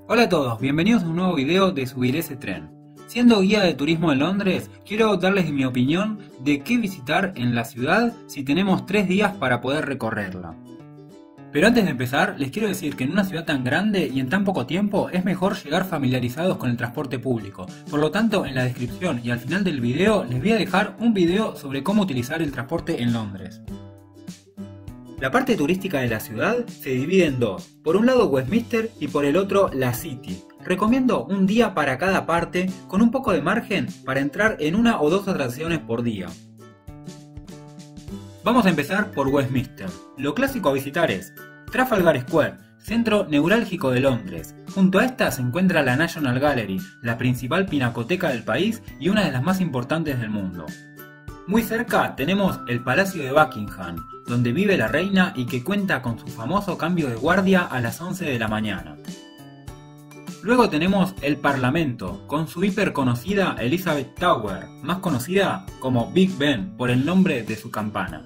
Hola a todos, bienvenidos a un nuevo video de Subir ese tren. Siendo guía de turismo en Londres, quiero darles mi opinión de qué visitar en la ciudad si tenemos 3 días para poder recorrerla. Pero antes de empezar, les quiero decir que en una ciudad tan grande y en tan poco tiempo es mejor llegar familiarizados con el transporte público. Por lo tanto, en la descripción y al final del video les voy a dejar un video sobre cómo utilizar el transporte en Londres. La parte turística de la ciudad se divide en dos, por un lado Westminster y por el otro la City. Recomiendo un día para cada parte, con un poco de margen para entrar en una o dos atracciones por día. Vamos a empezar por Westminster. Lo clásico a visitar es Trafalgar Square, centro neurálgico de Londres. Junto a esta se encuentra la National Gallery, la principal pinacoteca del país y una de las más importantes del mundo. Muy cerca tenemos el Palacio de Buckingham, donde vive la reina y que cuenta con su famoso cambio de guardia a las 11 de la mañana. Luego tenemos el Parlamento, con su hiper conocida Elizabeth Tower, más conocida como Big Ben por el nombre de su campana.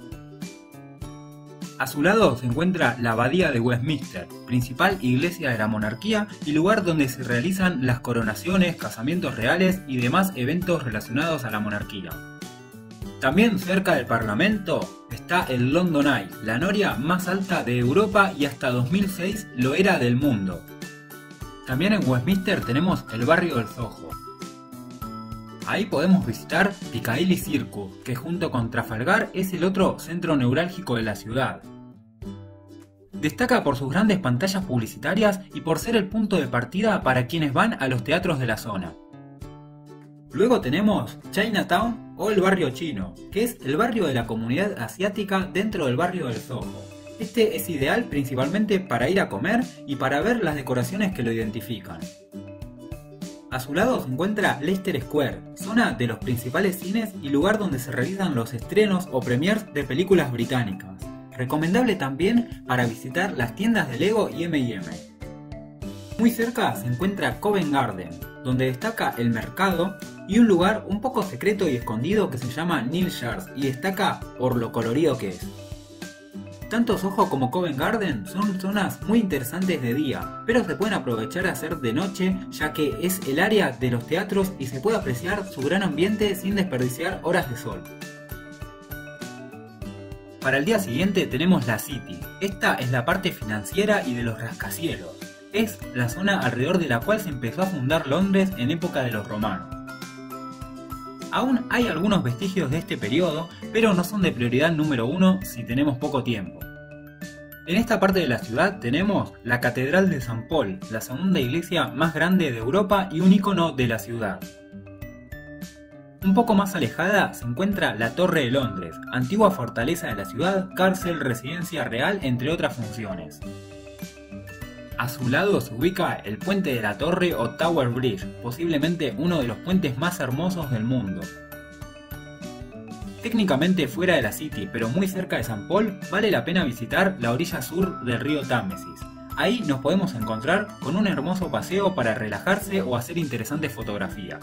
A su lado se encuentra la Abadía de Westminster, principal iglesia de la monarquía y lugar donde se realizan las coronaciones, casamientos reales y demás eventos relacionados a la monarquía. También cerca del Parlamento está el London Eye, la noria más alta de Europa y hasta 2006 lo era del mundo. También en Westminster tenemos el barrio del Soho. Ahí podemos visitar Piccadilly Circus, que junto con Trafalgar es el otro centro neurálgico de la ciudad. Destaca por sus grandes pantallas publicitarias y por ser el punto de partida para quienes van a los teatros de la zona. Luego tenemos Chinatown o el barrio chino, que es el barrio de la comunidad asiática dentro del barrio del Soho. Este es ideal principalmente para ir a comer y para ver las decoraciones que lo identifican. A su lado se encuentra Leicester Square, zona de los principales cines y lugar donde se realizan los estrenos o premiers de películas británicas. Recomendable también para visitar las tiendas de Lego y M&M. Muy cerca se encuentra Covent Garden, donde destaca el mercado y un lugar un poco secreto y escondido que se llama Neil Yards y destaca por lo colorido que es. Tanto Soho como Covent Garden son zonas muy interesantes de día, pero se pueden aprovechar a hacer de noche ya que es el área de los teatros y se puede apreciar su gran ambiente sin desperdiciar horas de sol. Para el día siguiente tenemos la City. Esta es la parte financiera y de los rascacielos. Es la zona alrededor de la cual se empezó a fundar Londres en época de los romanos. Aún hay algunos vestigios de este periodo, pero no son de prioridad número 1 si tenemos poco tiempo. En esta parte de la ciudad tenemos la Catedral de San Paul, la segunda iglesia más grande de Europa y un icono de la ciudad. Un poco más alejada se encuentra la Torre de Londres, antigua fortaleza de la ciudad, cárcel, residencia real, entre otras funciones. A su lado se ubica el Puente de la Torre o Tower Bridge, posiblemente uno de los puentes más hermosos del mundo. Técnicamente fuera de la City, pero muy cerca de San Paul, vale la pena visitar la orilla sur del río Támesis. Ahí nos podemos encontrar con un hermoso paseo para relajarse o hacer interesantes fotografías.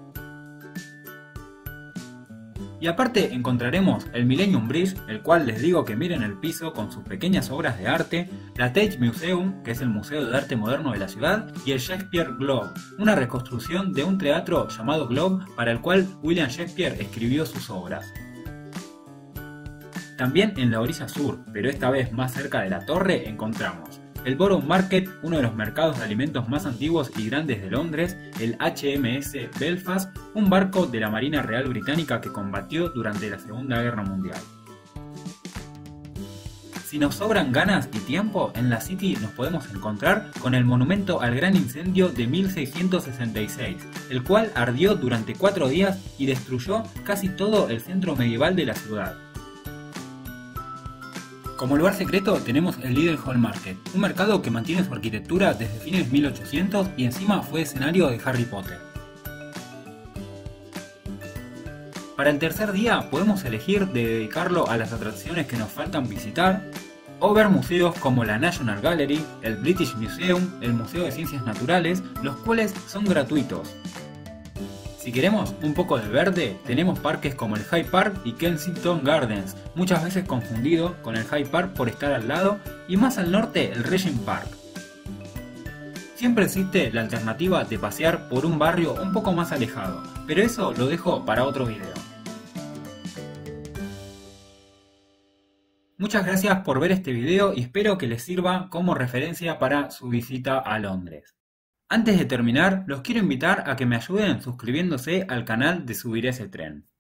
Y aparte encontraremos el Millennium Bridge, el cual les digo que miren el piso con sus pequeñas obras de arte, la Tate Museum, que es el museo de arte moderno de la ciudad, y el Shakespeare Globe, una reconstrucción de un teatro llamado Globe para el cual William Shakespeare escribió sus obras. También en la orilla sur, pero esta vez más cerca de la torre, encontramos el Borough Market, uno de los mercados de alimentos más antiguos y grandes de Londres, el HMS Belfast, un barco de la Marina Real Británica que combatió durante la Segunda Guerra Mundial. Si nos sobran ganas y tiempo, en la City nos podemos encontrar con el monumento al gran incendio de 1666, el cual ardió durante 4 días y destruyó casi todo el centro medieval de la ciudad. Como lugar secreto tenemos el Leadenhall Market, un mercado que mantiene su arquitectura desde fines de 1800 y encima fue escenario de Harry Potter. Para el tercer día podemos elegir de dedicarlo a las atracciones que nos faltan visitar o ver museos como la National Gallery, el British Museum, el Museo de Ciencias Naturales, los cuales son gratuitos. Si queremos un poco de verde, tenemos parques como el Hyde Park y Kensington Gardens, muchas veces confundido con el Hyde Park por estar al lado, y más al norte el Regent Park. Siempre existe la alternativa de pasear por un barrio un poco más alejado, pero eso lo dejo para otro video. Muchas gracias por ver este video y espero que les sirva como referencia para su visita a Londres. Antes de terminar, los quiero invitar a que me ayuden suscribiéndose al canal de Subiré ese tren.